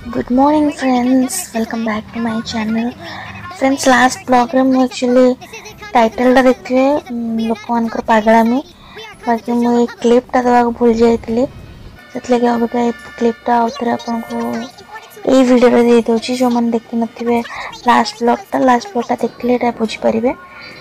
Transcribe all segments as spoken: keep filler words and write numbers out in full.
Good morning friends, welcome back to my channel. Friends, last blog रे मु actually title टा देखिए लोक मानकर पागलामी बाकी मुझे क्लिपटा देवा भूल जाइए से अब क्लिपटा आउे आपको ये वीडियो दे दूसरी जो मैंने देखी नथिबे लास्ट ब्लॉगटा लास्ट ब्लॉगटा देखले एटा बुझीपारे।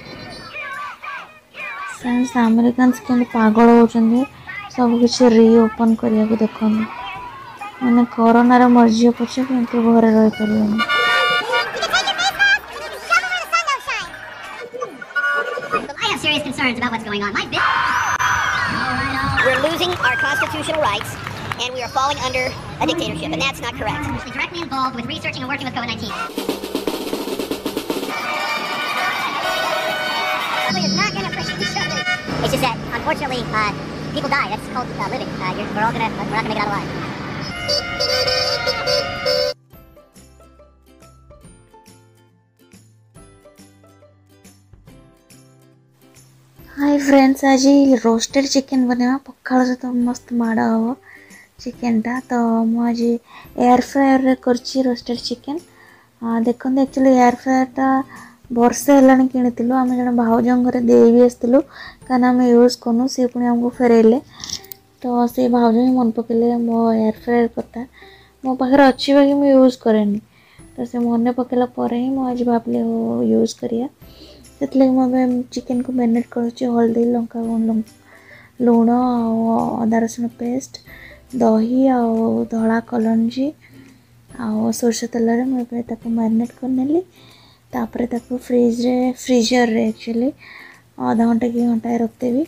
फ्रेंड्स, अमेरिकन्स के पागल होचंदी सब किसी रीओपन करने को देखते मैंने कोरोना मर्जी पछे कि घरे रही पारे। Serious concerns about what's going on. My bit. We're losing our constitutional rights, and we are falling under a dictatorship, and that's not correct. We're directly involved with researching and working with COVID nineteen. It's not going to push each other. It's just that, unfortunately, uh, people die. That's called uh, living. Uh, you're, we're all gonna, we're not gonna make it out alive. Hi friends, आज roasted chicken बनेवा पखाल सहित मस्त माड़ हम चिकेनटा। तो मुझे air fryer रे करछि रोस्टेड चिकेन। देखते एक्चुअली एयर फ्रायरटा वर्षे है किणु आम जन भाउजों घरे दे भी आसलु क्या आम यूज करूँ सी पुणी आमको फेरेले। तो से भाउज ही मन पकड़े मो एयर फ्रायर कथा मो पाखे अच्छी बाकी मुझे यूज कैनि। तो से मन पकड़ा ही मुझे भाविली हो यूज करिया से चिकेन को मैरिनेट करुँच हल्दी लंका गुंड लुण अदा रसुण पेस्ट दही आ धला कलंजी आ सोरष तेल मुझे मैरिनेट करनेली। तापर ताको फ्रिज रे फ्रीजर रे एक्चुअली आधा घंटा कि घंटा रखदेवी।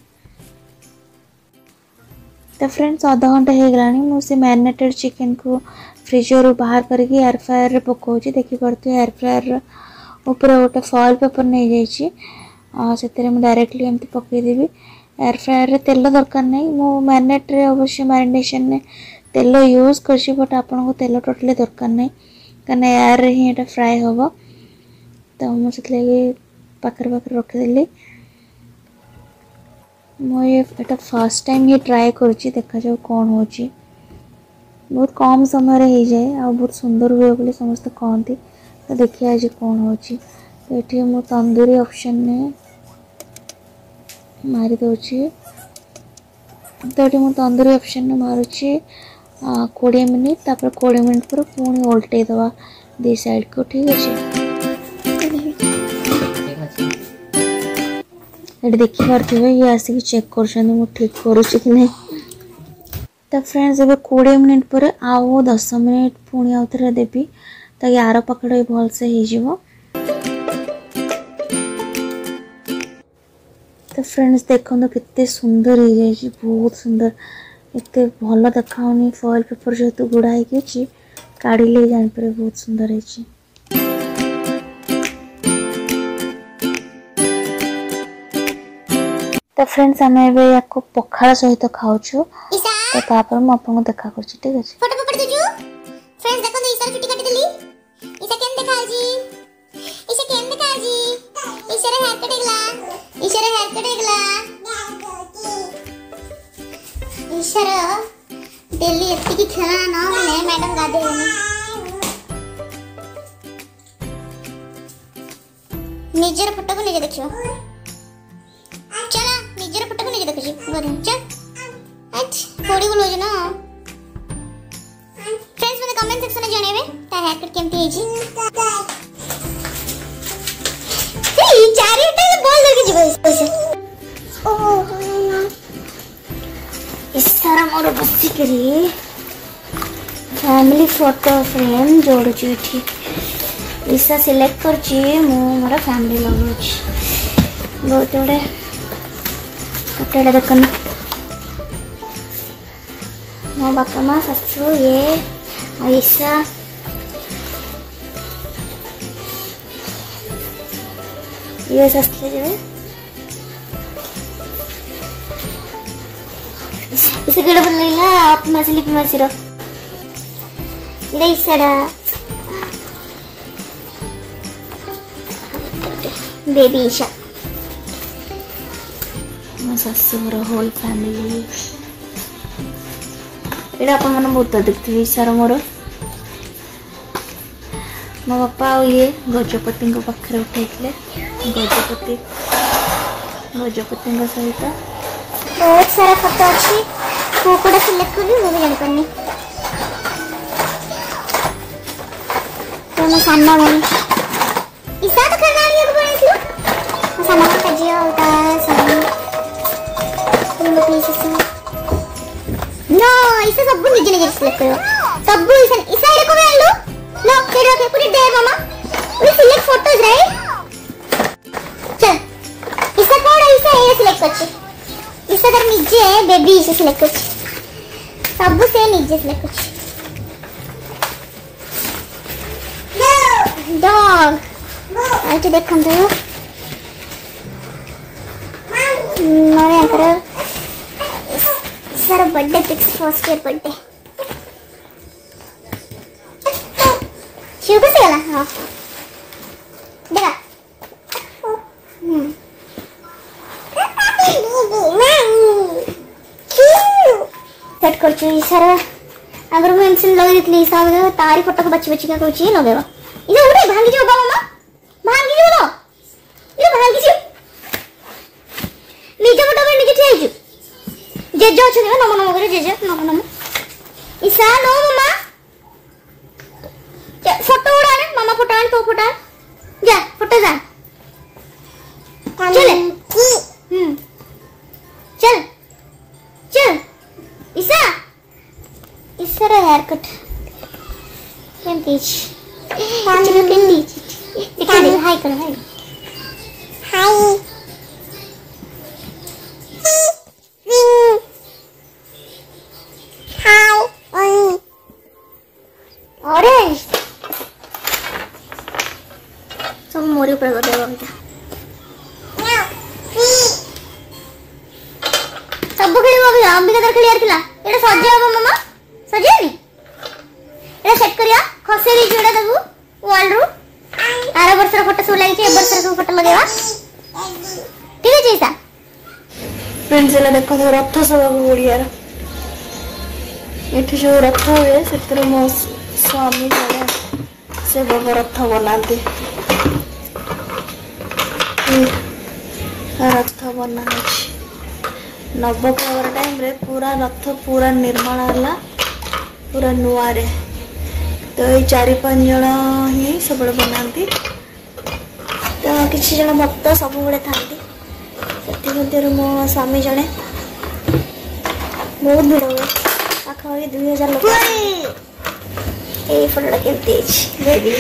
तो फ्रेंड्स, आधा घंटा हो गलानी मुझे मैरिनेटेड चिकेन को फ्रीजर बाहर करके एयर फ्रायर रे पकाउछि। देखि परथि एयर फ्रायर ऊपर गोटे फॉइल पेपर नहीं जाइए डायरेक्टली एमती पकईदेवी। एयर फ्रायर रे तेल दरकार नहीं मो मैरिनेट रे अवश्य मैरिनेशन ने तेल यूज करछि बट आपन को तेल टोटली दरकार नहीं कारण एयर रे ही एटा फ्राई होबो। तो मुझे पाखर पाखर रखीदेली। मुझे फर्स्ट टाइम ही ट्राए करुँची देखा जाओ कौन हो। बहुत कम समय हो जाए आ बहुत सुंदर हुए बोली समस्त कहती। तो देखिए आज कौन हो। तो ये मो तंदूरी ऑप्शन ने मारी दूसरी। तो ये मो तंदूरी ऑप्शन ने मारुची कोड़े मिनिट तापर कोड़े मिनिट पर पुणी उल्टे दवा दी साइड को। ठीक अच्छे ये देखी पारे ये आसिक चेक कर ठीक करुँच कि नहीं। तो फ्रेंड्स, ए कोड़े मिनिट पर आउ दस मिनिट पुणी आउ थे देवी ताकि आर पकड़ भी भलसे हो। तो फ्रेंड्स देखो कितने सुंदर हो जाए, बहुत सुंदर एत भल देखाऊनी फॉइल पेपर जेहेतु गुड़ा होगी काढ़ले जापर बहुत सुंदर है। तो फ्रेंड्स, आम ए पखाड़ सहित खाऊ। तो तापर मु आपको देखा कर। ठीक है फोटो पकड़ दजु फ्रेंड्स देखो ई सारा चुटी काटी देली ईसा केन देखा जी ईसा केन देखा जी ईसा रे हेयर कट गला ईसा रे हेयर कट गला ईसा रे डेली एत्ती की खेला ना माने मैडम गादे निजर फोटो को निजे देखियो। चला निजर फोटो को निजे देखो जी बोल चल अच्छा थोड़ी बोलो जो ना। फ्रेंड्स मते कमेंट सेक्शन में जणेबे ता हेयर कट केमती हे जी। ए चारि हटे बॉल लेके जीबो ऐसे। ओह इस सारा मोर बस्ती करी फैमिली फोटो फ्रेम जोड़ छी एठी इसा सिलेक्ट कर छी मु मोर फैमिली लगो छी बहुत बड़े कटेड़ा देखन मो बापा माँ ससु ये ऐसा ये सस्ते जो इसे केड़ा बन लेला आप मछली पे मछली ले सड़ा बेबी ईशा मो ससु होल फैमिली ये बहुत देखते सार मोर मो बापा आ ये गजपति पाखे उठे गजपति गजपति सहित बहुत सारा फोटो अच्छी को कोडा सिलेक्ट करी वो भी जान पानी तो मैं सामना में इसा तो करना नहीं है तो बने थी सामना का जिया होता है सब तुम लोग प्लीज इसे नो इसे सब निजे निजे सिलेक्ट करो सब इसे इसा ये को भी लो लो फिर ओके पूरी देर मामा वी सिलेक्ट फोटोज राइट चल इसा कोड इसा ये सिलेक्ट कर इसा तर निजे बेबी इसे सिलेक्ट कर सब से निजे सिलेक्ट कर डॉग आइए देखम तो मारे uncle sir birthday pics first year birthday Shiv को से गला हां देखा हम्म सेट कर छु सर अगर मैं इनसे लगे दितली हिसाब तारी फोटो को बच्ची बच्ची का कहछि लगेबा इने उठे भांगी जो बाबा मामा भांगी जो नो इने भांगी जो निजे फोटो में निजे ठेजु जे जो छ नमो नमो करे जे जे नमो नमो ईसा नो मामा फोटो उड़ा रे मामा फोटो आन तो फोटो जा फोटो जा चले हम्म चल चल ईसा ईसा रा हेयर कट केम तेज चलो केम तेज दिखा दे हाय कर हाय हाय हाय ऑरेंज सब मोरे ऊपर कर देगा बेटा सब खेलिबो अभी अंबिका दर क्लियर थिला एटा सजे हो मामा सजे नी एटा सेट करिया खसेली जोडा दबु वॉल रू आरा वर्ष रा फोटो सुलाई छे वर्ष रा फोटो लगेवा ठीक है जैसा फ्रेंड्स एला देखो तो रथ सब ओडिया रा एठी जो रथ हुए सेतिर मो स्वामी जने से बग रथ बनाते रथ बना नवकलर टाइम रे पूरा रथ पूरा निर्माण हला पूरा नुआ रे तो ये चारि पांच जन ही सब बनाती तो किसी जन भक्त सब बड़े था मो स्वामी जने बहुत भिड़ हुए पाखापाखि दुई हजार लोग ये फोटोटा केमती बेबी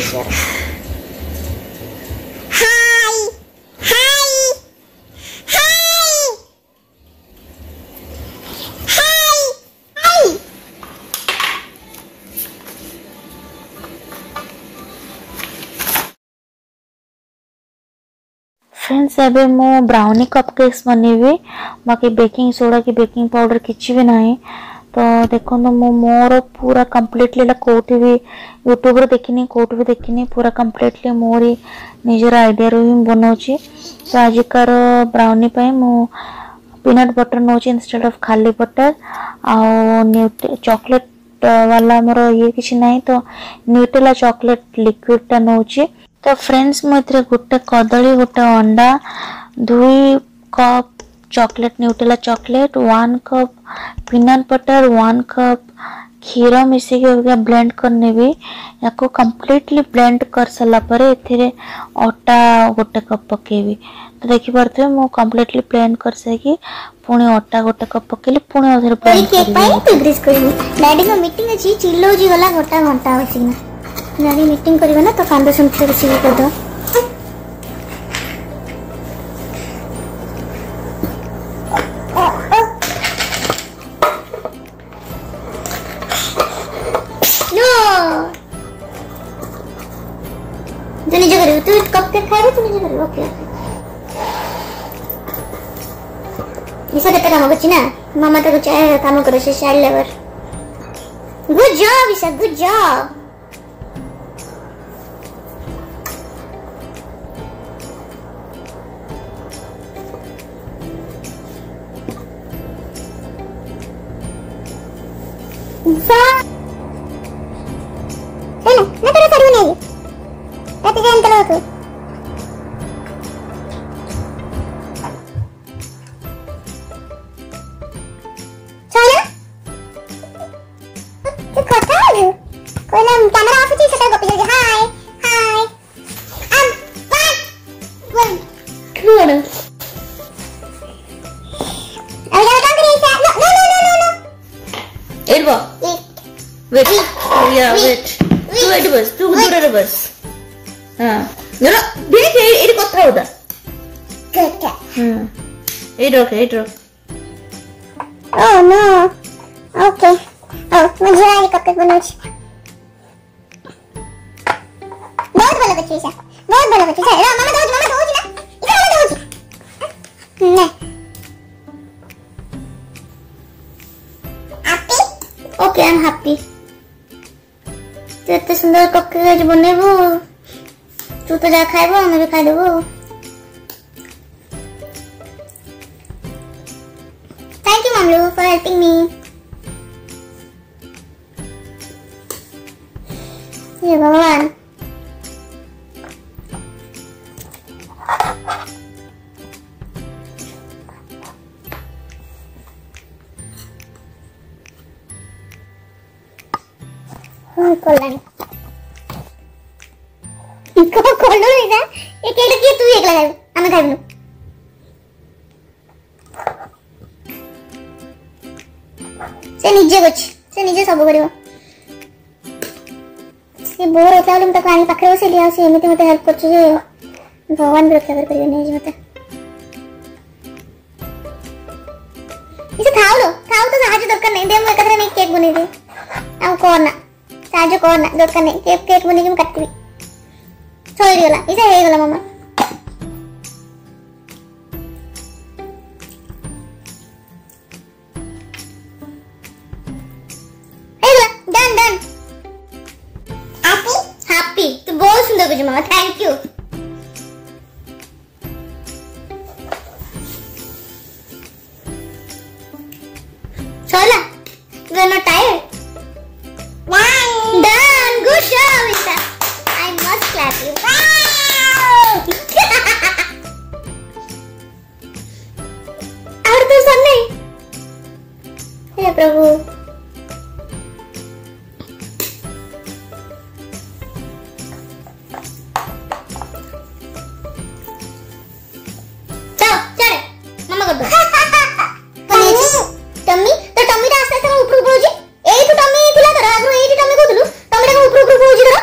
फ्रेंड्स एबे मो ब्राउनी कपकेक्स बनेबी बाकी बेकिंग सोडा की बेकिंग पाउडर किछि भी नाही तो देखो तो मो मोर पूरा कंप्लीटली कोठी भी यूट्यूब रे देखिनी कोठी भी देखिनी पूरा कंप्लीटली मोरी निजर आइडिया रो ही बनौची तो आजिकार ब्राउनी पे मो पीनट बटर नौची इंस्टेड ऑफ खाली बटर आ चॉकलेट वाला मोर ये किछि नाही तो न्यूटेला चॉकलेट लिक्विड टा नौची तो फ्रेंड्स मुझे गोटे कदली गोटे अंडा दुई cup chocolate Nutella chocolate one cup peanut butter one cup क्षीर मिसेक ब्लेंड करने भी या कंप्लीटली ब्लेंड कर सारा पर एथिरे अटा गोटे कप पकेबी तो देखि पारथे मो कंप्लीटली ब्लेंड कर सकी पुणी अटा गोटे कप पकेली पुणी अधर ब्लेंड केक पाई तो ग्रीस करबी डैडी को मीटिंग अछि चिल्लो जी गला गोटा घंटा बसिना नारी मीटिंग करबे ना तो कांदो सुनते रिसीव कर दो नो तू निजे करियो तू कप के खाइबे तू निजे करियो ओके इसे केते काम करछि ना मामा तो चाहे काम करे से चाइल्ड लेबर गुड जॉब इसा गुड जॉब सा ना ना तेरा सर नहीं वेट या वेट तू एट बस तू दूर बस हां जरा देख एडी कथा होता कटा हां एड रख एड रख ओह नो ओके ओ मुझे आई कपकेक बनाउछ बहुत भलो बच्ची छ बहुत भलो बच्ची छ रा मामा दउछ मामा दउछ ना इधर मामा दउछ ना happy okay I am happy तो सुंदर कपकेक आज बनेबो तू तो जा खाइबो हम भी खाइ देबो थैंक यू मामलू फॉर हेल्पिंग मी ये भगवान हाँ कोल्लानी को कोल्लो नहीं था एक एक लगी तू एक लगा हमें खाई लो से निजे कुछ से निजे सब करियो से बोर होता है तो कहानी पकड़ो से लिया से एमिति मते हेल्प करछ जे भगवान भी रक्षा करियो नहीं जे मते इसे खाओ लो खाओ तो साहाଯ୍य दरकार नहीं दे मैं कतरे नहीं केक बने दे आ कोना साहाଯ୍य कोना दरकार नहीं केक केक बने के काटबी छोड़ गला इसे हे गला मामा हे गला डन डन हैप्पी हैप्पी तो बहुत सुंदर कुछ मामा थैंक यू चला you are not tired done good job Isa I must clap you और तो सब नहीं हे प्रभु चलो चल मम्मा कर दो टम्मी तो टम्मी रा आस्ते आस्ते ऊपर ऊपर होजी एई तो टम्मी थिला धर आगरो एई टम्मी कोथलु टम्मी रा ऊपर ऊपर होजी धर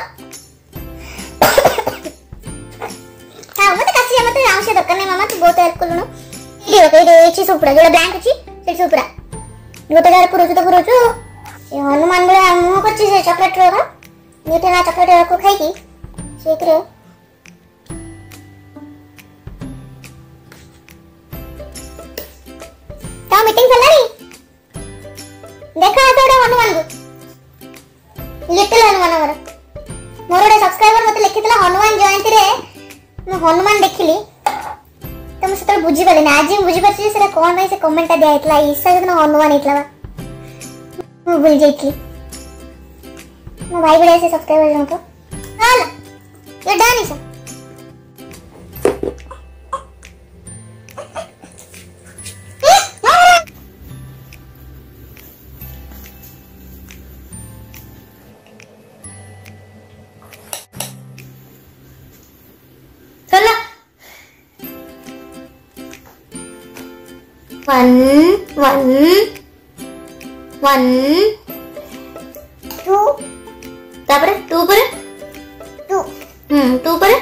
हां मते कासी मते आवश्यक दरकार नै मामा तू बहुत हेल्प करलु ये ओके दे एची सुपरा जेला ब्लैंक अछि से सुपरा गोटे गार पुरोचु तो पुरोचु ए हनुमान बळे आमो करछि से चॉकलेट रो का मीठा ना चॉकलेट को खाई की सेकरे ता मीटिंग चलानी देखा थोड़ा हनुमान को लिटिल हनुमान हमर मोर ओडे सब्सक्राइबर मते लिखितला हनुमान जयंती रे म हनुमान देखिली तो म सतर बुझी पाले ना आज बुझी परछि से कोन भाई से कमेंट दिया इतला ईसा जन हनुमान इतला म भूल जाइकी म भाई बड़े से सब्सक्राइबर जन को हां ये डन ईसा One, one, one, two, तापरे two परे, two, हम्म two परे,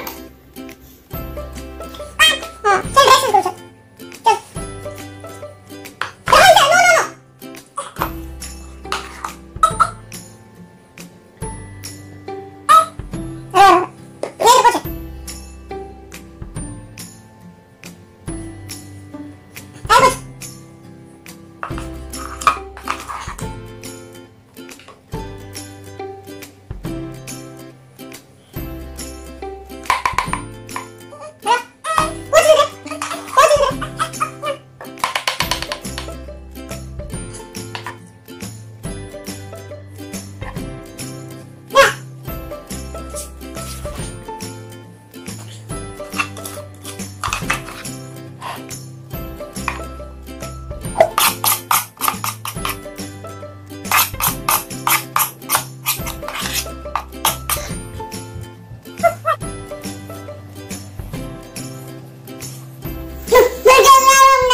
हाँ चल ड्रेसिंग करो चल, चल, चल नो नो नो, हाँ ये देखो चल, हाँ बस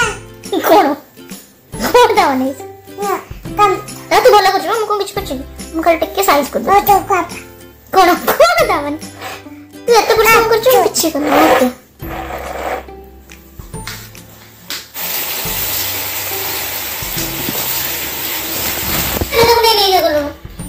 कौन कौन जाओ नहीं या कम तू बोला कुछ मैं को कुछ कुछ मुझे टिके साइज कर दो तो का कोन कोन दावन तू एत परिश्रम कर छु किछि कर ओके तो नहीं नहीं करो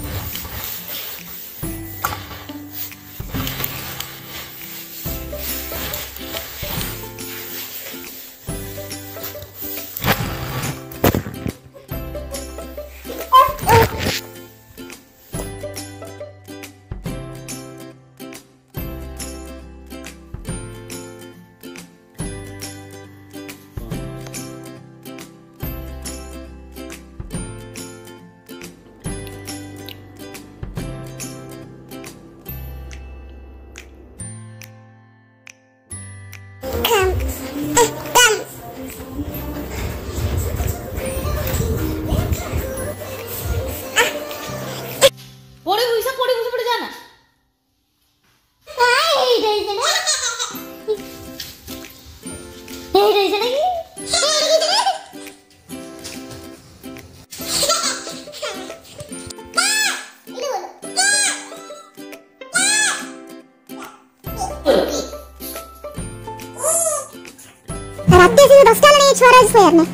रात से दसटा नहीं छोरा सोयर ने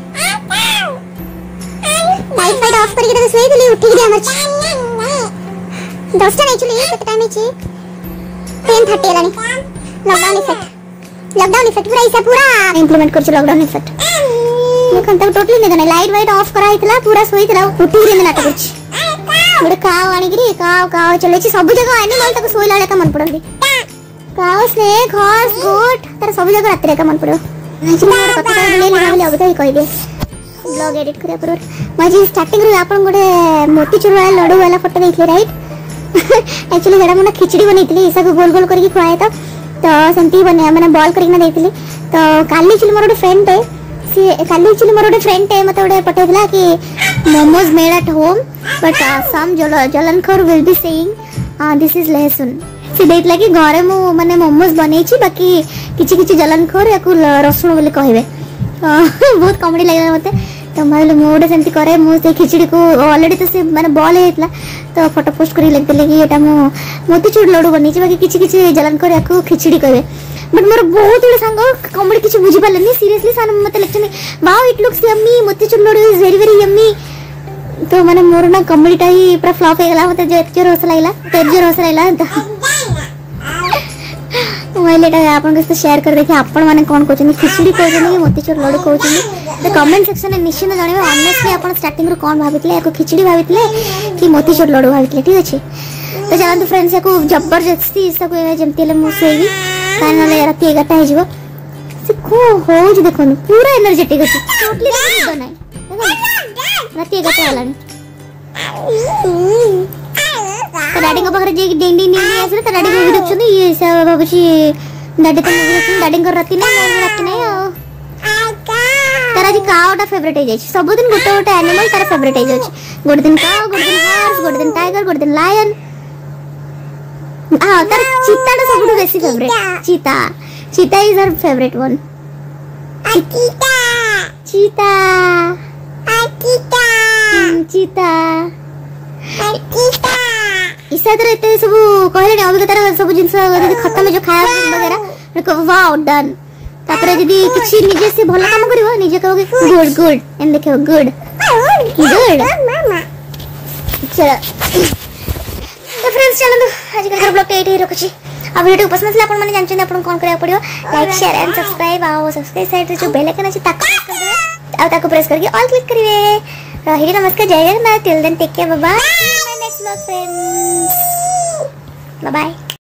लाइट फाइट ऑफ करके तो सोई दिली उठी गई हमर दसटा नहीं चली कत टाइम छी टेन थर्टी लानी लॉकडाउन इफेक्ट लॉकडाउन इफेक्ट पूरा इसा पूरा इंप्लीमेंट कर छ लॉकडाउन इफेक्ट देखन तक टोटली नहीं देना लाइट वाइट ऑफ करा हितला पूरा सोई दिला उठी गई नाटक करछ बड़े काव आनी गिरी काव काव चले छी सब जगह एनिमल तक सोइला लेका मन पड़ंदी काव स्नेक हॉर्स गोट तार सब जगह रात रे का मन पड़ो मोर कथा बोले लेना बोले अब तो कहि दे ब्लॉग एडिट करिया पर माजी स्टार्टिंग रे आपन गोटे मोतीचूर वाला लड्डू वाला फोटो देखले राइट एक्चुअली जड़ा मने खिचड़ी बनैतली इसा को गोल गोल करके खुआए तो तो सेंती बने माने बॉल करके ना देतली तो काली एक्चुअली मोर गोटे फ्रेंड है सी काली एक्चुअली मोर गोटे फ्रेंड है मते गोटे पठेतला कि momos made at home but some जलनखोर will be saying this is लहसुन से देतला कि घरे मु माने मोमोज बनै छी बाकी किछि किछि जलनखोर या को रसुन बोले कहबे बहुत कॉमेडी लागला मते तो मारे मोडे सेंती करे मु से खिचड़ी को ऑलरेडी तो से माने बॉल हेतला तो फोटो पोस्ट करी लगते कि एटा मु मोतीचूर लड्डू बनै छी बाकी किछि किछि जलनखोर या को खिचड़ी कहबे बट मोर बहुत बड़ा संग कॉमेडी किछि बुझी पालनी सीरियसली सान मते lecture wow it looks yummy motichoor laddoo is very very yummy तो माने मोर ना कॉमेडीटा ही पूरा फ्लॉप हो गेला मते जे जोर हस लागला ते जोर हस लागला मोबाइल एटा आपन के शेयर कर देखि आपन माने कोन कोचनी खिचड़ी कोचनी कि मोतीचूर लड्डू कोचनी तो कमेंट सेक्शन में निश्चित जानबे ऑनेस्टली आपन स्टार्टिंग रो कोन भाबितले एको खिचड़ी भाबितले कि मोतीचूर लड्डू भाबितले ठीक अछि तो जानतु फ्रेंड्स को जबरदस्ती इसको जेमती ले मु सेही कान ले रात एगारटा हे जिवो से को हो जे देखो पूरा एनर्जेटिक अछि टोटली निद नै देखो रात एगारटा हलानी तो डैडी को पाखरे जे डेंग डेंग डेंग आसले तो डैडी को भी देखछनी ये सब बाबूजी डैडी को देखछनी डैडी को राती नै राती नै तारा जी काउटा फेवरेट हे जाय सब दिन गोटे गोटे एनिमल तारा फेवरेट हे जाय गोटे दिन काउ गोटे दिन हॉर्स गोटे दिन टाइगर गोटे दिन लायन हां तार चीता टा सबटु बेसी फेवरेट चीता चीता इज हर फेवरेट वन चीता चीता चीता चीता चीता इसा तरह इतने सब कहले ने अभी तार सब जिंस खत्म जो खाया वगैरह वाओ डन तापरे जदी किछि निजे से भलो काम करबो निजे कहबो गुड गुड एंड देखो गुड गुड चलो तो फ्रेंड्स चलो आज का ब्लॉग एट ही रखछि अब वीडियो पसंद आसला अपन माने जानछन अपन कोन करे पड़ियो लाइक शेयर एंड सब्सक्राइब आओ सब्सक्राइब साइड जो बेल आइकन अछि ताको प्रेस कर देबे आ ताको प्रेस करके ऑल क्लिक करिवे रहिरे नमस्कार जय Jagannath till then take care bye bye next blog friends bye bye